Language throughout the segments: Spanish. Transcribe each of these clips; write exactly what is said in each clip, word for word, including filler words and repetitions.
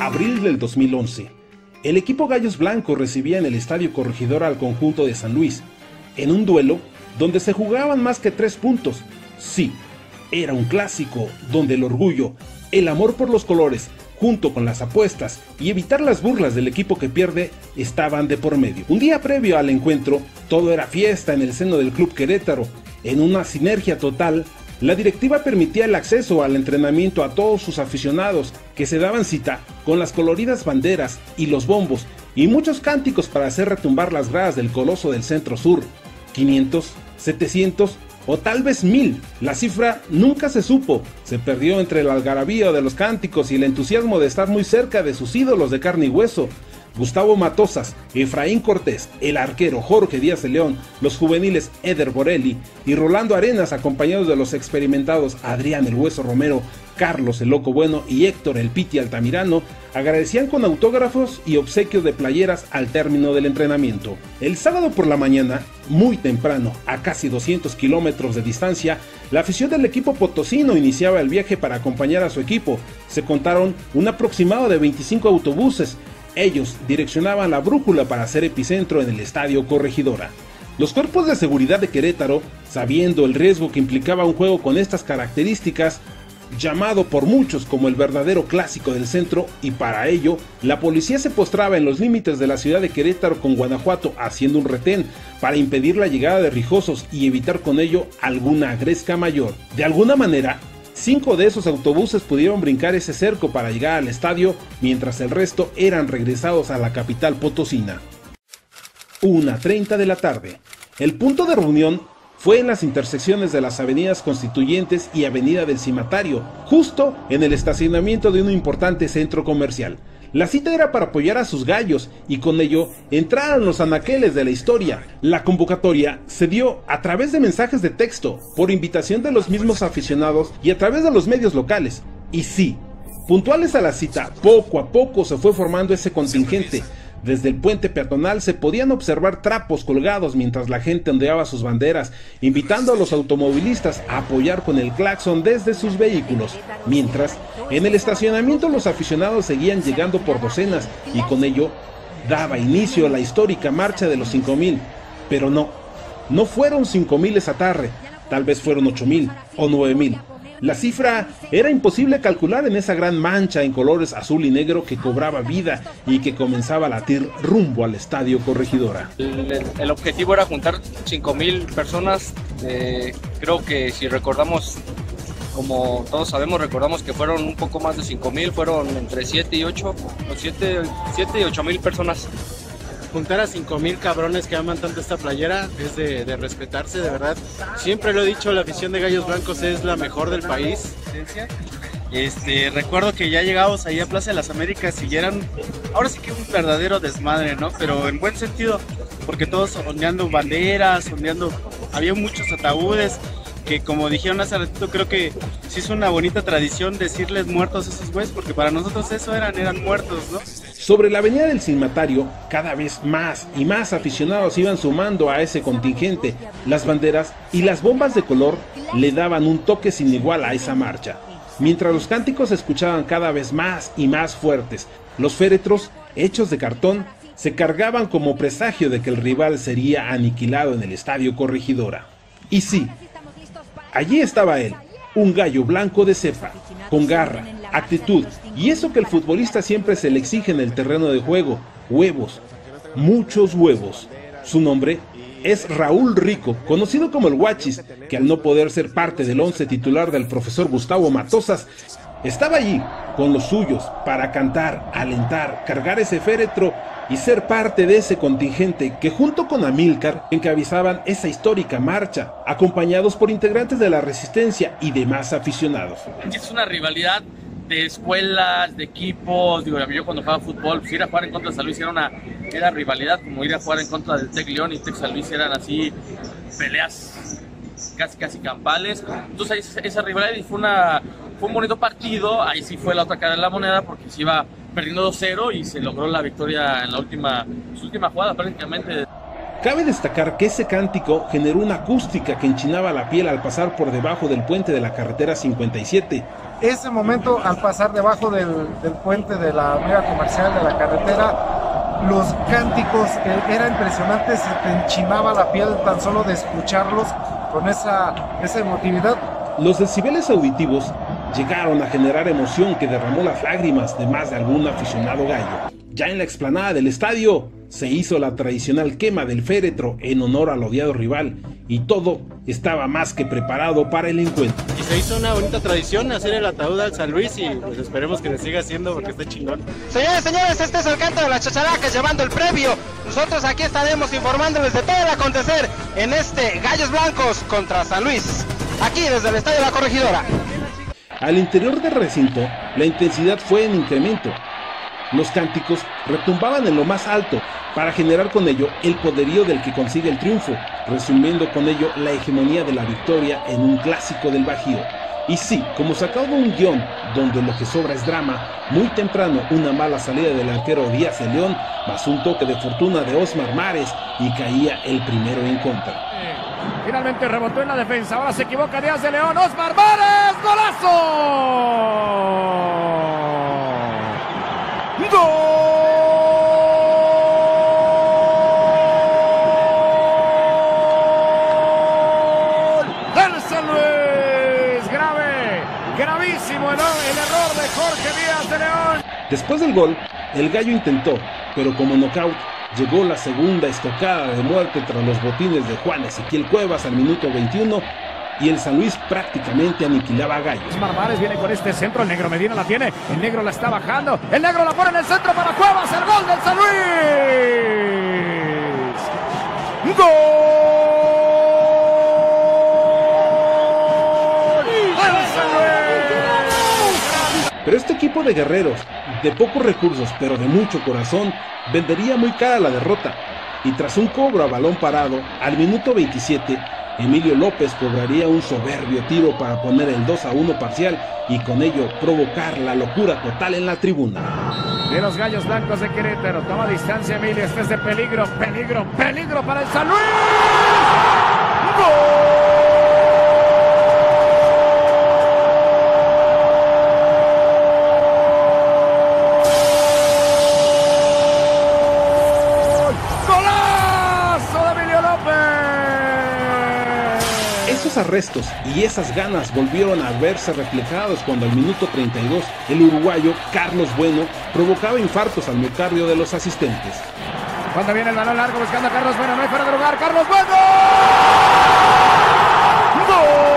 Abril del dos mil once. El equipo Gallos Blancos recibía en el Estadio Corregidora al conjunto de San Luis, en un duelo donde se jugaban más que tres puntos. Sí, era un clásico donde el orgullo, el amor por los colores, junto con las apuestas y evitar las burlas del equipo que pierde, estaban de por medio. Un día previo al encuentro, todo era fiesta en el seno del Club Querétaro. En una sinergia total, la directiva permitía el acceso al entrenamiento a todos sus aficionados, que se daban cita con las coloridas banderas y los bombos, y muchos cánticos para hacer retumbar las gradas del Coloso del Centro Sur. quinientos, setecientos o tal vez mil, la cifra nunca se supo, se perdió entre el algarabío de los cánticos y el entusiasmo de estar muy cerca de sus ídolos de carne y hueso. Gustavo Matosas, Efraín Cortés, el arquero Jorge Díaz de León, los juveniles Eder Borelli y Rolando Arenas, acompañados de los experimentados Adrián el Hueso Romero, Carlos el Loco Bueno y Héctor el Piti Altamirano, agradecían con autógrafos y obsequios de playeras al término del entrenamiento. El sábado por la mañana, muy temprano, a casi doscientos kilómetros de distancia, la afición del equipo potosino iniciaba el viaje para acompañar a su equipo. Se contaron un aproximado de veinticinco autobuses. Ellos direccionaban la brújula para hacer epicentro en el Estadio Corregidora. Los cuerpos de seguridad de Querétaro, sabiendo el riesgo que implicaba un juego con estas características, llamado por muchos como el verdadero clásico del centro, y para ello, la policía se postraba en los límites de la ciudad de Querétaro con Guanajuato, haciendo un retén para impedir la llegada de rijosos y evitar con ello alguna agresca mayor. De alguna manera, cinco de esos autobuses pudieron brincar ese cerco para llegar al estadio, mientras el resto eran regresados a la capital potosina. una treinta de la tarde. El punto de reunión fue en las intersecciones de las avenidas Constituyentes y Avenida del Cimatario, justo en el estacionamiento de un importante centro comercial. La cita era para apoyar a sus gallos y con ello entraron los anaqueles de la historia. La convocatoria se dio a través de mensajes de texto, por invitación de los mismos aficionados y a través de los medios locales. Y sí, puntuales a la cita, poco a poco se fue formando ese contingente. Desde el puente peatonal se podían observar trapos colgados mientras la gente ondeaba sus banderas, invitando a los automovilistas a apoyar con el claxon desde sus vehículos. Mientras, en el estacionamiento los aficionados seguían llegando por docenas y con ello daba inicio a la histórica marcha de los cinco mil. Pero no, no fueron cinco mil esa tarde, tal vez fueron ocho mil o nueve mil. La cifra era imposible calcular en esa gran mancha en colores azul y negro que cobraba vida y que comenzaba a latir rumbo al Estadio Corregidora. El, el objetivo era juntar cinco mil personas. Eh, creo que si recordamos, como todos sabemos, recordamos que fueron un poco más de cinco mil, fueron entre siete y ocho, o siete y ocho mil personas. Juntar a cinco mil cabrones que aman tanto esta playera es de, de respetarse, de verdad. Siempre lo he dicho, la afición de Gallos Blancos es la mejor del país. Este, recuerdo que ya llegamos ahí a Plaza de las Américas y eran, ahora sí que un verdadero desmadre, ¿no? Pero en buen sentido, porque todos ondeando banderas, ondeando, había muchos ataúdes, que como dijeron hace ratito, creo que sí es una bonita tradición decirles muertos a esos güeyes, porque para nosotros eso eran, eran muertos, ¿no? Sobre la avenida del Cimatario, cada vez más y más aficionados iban sumando a ese contingente. Las banderas y las bombas de color le daban un toque sin igual a esa marcha. Mientras los cánticos se escuchaban cada vez más y más fuertes, los féretros, hechos de cartón, se cargaban como presagio de que el rival sería aniquilado en el Estadio Corregidora. Y sí, allí estaba él, un gallo blanco de cepa, con garra, actitud y eso que el futbolista siempre se le exige en el terreno de juego: huevos, muchos huevos. Su nombre es Raúl Rico, conocido como el Guachis, que al no poder ser parte del once titular del profesor Gustavo Matosas, estaba allí con los suyos para cantar, alentar, cargar ese féretro y ser parte de ese contingente que junto con Amílcar encabezaban esa histórica marcha, acompañados por integrantes de la Resistencia y demás aficionados. Es una rivalidad de escuelas, de equipos. Digo, yo cuando jugaba fútbol, pues ir a jugar en contra de San Luis era una era rivalidad, como ir a jugar en contra del Tec León y Tec San Luis eran así peleas casi casi campales. Entonces esa, esa rivalidad y fue, una, fue un bonito partido. Ahí sí fue la otra cara de la moneda porque se iba perdiendo dos cero y se logró la victoria en la última, su última jugada prácticamente. Cabe destacar que ese cántico generó una acústica que enchinaba la piel al pasar por debajo del puente de la carretera cincuenta y siete. Ese momento, al pasar debajo del, del puente de la avenida comercial de la carretera, los cánticos eh, era impresionante, se te enchinaba la piel tan solo de escucharlos con esa, esa emotividad. Los decibeles auditivos llegaron a generar emoción que derramó las lágrimas de más de algún aficionado gallo. Ya en la explanada del estadio se hizo la tradicional quema del féretro en honor al odiado rival y todo estaba más que preparado para el encuentro. Y se hizo una bonita tradición hacer el ataúd al San Luis y pues esperemos que se siga haciendo porque está chingón. Señores, señores, este es el canto de las chacharacas llevando el previo. Nosotros aquí estaremos informándoles de todo el acontecer en este Gallos Blancos contra San Luis, aquí desde el Estadio La Corregidora. Al interior del recinto, la intensidad fue en incremento. Los cánticos retumbaban en lo más alto para generar con ello el poderío del que consigue el triunfo, resumiendo con ello la hegemonía de la victoria en un clásico del Bajío. Y sí, como sacado de un guión donde lo que sobra es drama, muy temprano una mala salida del arquero Díaz de León, más un toque de fortuna de Osmar Mares y caía el primero en contra. Finalmente rebotó en la defensa, ahora se equivoca Díaz de León, Osmar Mares, ¡golazo! ¡Gol del San Luis! Grave, gravísimo el, el error de Jorge Díaz de León. Después del gol, el gallo intentó, pero como nocaut, llegó la segunda estocada de muerte tras los botines de Juan Ezequiel Cuevas al minuto veintiuno y el San Luis prácticamente aniquilaba a Gallos. Osmar Mares viene con este centro, el negro Medina la tiene, el negro la está bajando, el negro la pone en el centro para Cuevas, el gol del San Luis. ¡Gol! ¡Del San Luis! Pero este equipo de guerreros, de pocos recursos pero de mucho corazón, vendería muy cara la derrota. Y tras un cobro a balón parado, al minuto veintisiete, Emilio López cobraría un soberbio tiro para poner el dos a uno parcial y con ello provocar la locura total en la tribuna. De los Gallos Blancos de Querétaro, toma distancia Emilio, este es de peligro, peligro, peligro para el San Luis. ¡Gol! Esos arrestos y esas ganas volvieron a verse reflejados cuando al minuto treinta y dos el uruguayo Carlos Bueno provocaba infartos al miocardio de los asistentes. Cuando viene el balón largo buscando a Carlos Bueno, no hay fuera de lugar, Carlos Bueno. ¡Gol!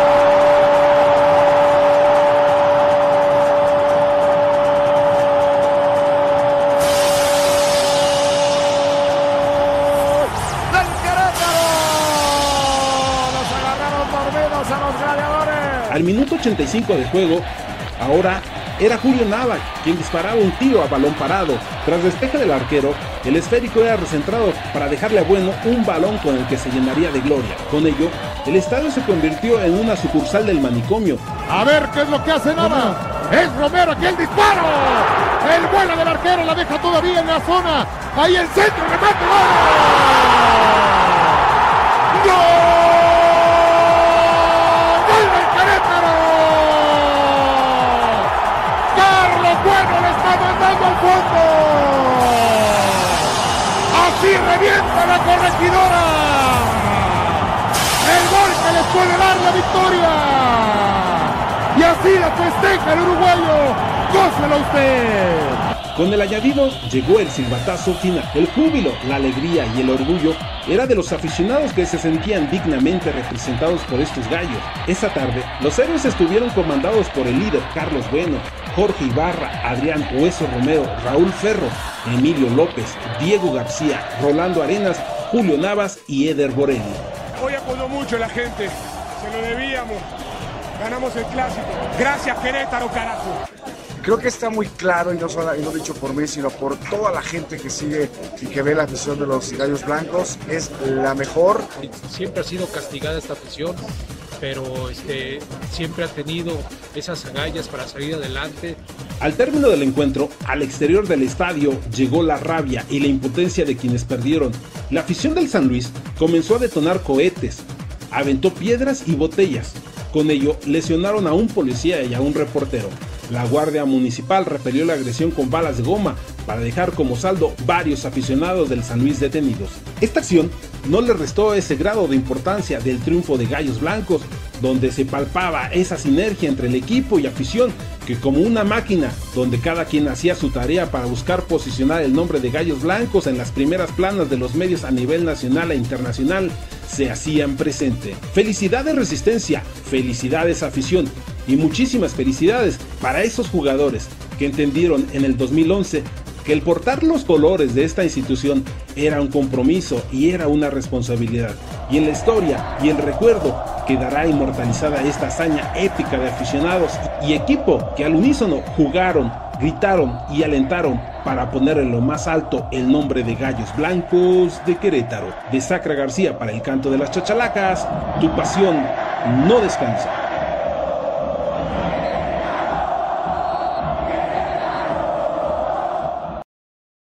Al minuto ochenta y cinco de juego, ahora era Julio Nava quien disparaba un tiro a balón parado. Tras despeje del arquero, el esférico era recentrado para dejarle a Bueno un balón con el que se llenaría de gloria. Con ello, el estadio se convirtió en una sucursal del manicomio. A ver qué es lo que hace Nava. Es Romero, aquí el disparo. El vuelo del arquero la deja todavía en la zona. Ahí el centro, remate. ¡Gol! ¡Gol! Así revienta la Corregidora. El gol que les puede dar la victoria. Y así la festeja el uruguayo. Gócelo usted. Con el añadido llegó el silbatazo final. El júbilo, la alegría y el orgullo era de los aficionados que se sentían dignamente representados por estos gallos. Esa tarde, los héroes estuvieron comandados por el líder Carlos Bueno, Jorge Ibarra, Adrián Hueso Romero, Raúl Ferro, Emilio López, Diego García, Rolando Arenas, Julio Navas y Eder Borelli. Hoy apoyó mucho la gente, se lo debíamos, ganamos el clásico. Gracias Querétaro, carajo. Creo que está muy claro, y no, solo, y no dicho por mí, sino por toda la gente que sigue y que ve la afición de los Gallos Blancos, es la mejor. Siempre ha sido castigada esta afición, pero este, siempre ha tenido esas agallas para salir adelante Al término del encuentro, al exterior del estadio llegó la rabia y la impotencia de quienes perdieron. La afición del San Luis comenzó a detonar cohetes, aventó piedras y botellas. Con ello, lesionaron a un policía y a un reportero. La Guardia Municipal repelió la agresión con balas de goma para dejar como saldo varios aficionados del San Luis detenidos. Esta acción no le restó ese grado de importancia del triunfo de Gallos Blancos, donde se palpaba esa sinergia entre el equipo y afición, que como una máquina, donde cada quien hacía su tarea para buscar posicionar el nombre de Gallos Blancos en las primeras planas de los medios a nivel nacional e internacional, se hacían presente. Felicidades Resistencia, felicidades afición y muchísimas felicidades para esos jugadores que entendieron en el dos mil once que el portar los colores de esta institución era un compromiso y era una responsabilidad. Y en la historia y el recuerdo quedará inmortalizada esta hazaña épica de aficionados y equipo que al unísono jugaron, gritaron y alentaron para poner en lo más alto el nombre de Gallos Blancos de Querétaro. De Sacra García para el Canto de las Chachalacas, tu pasión no descansa.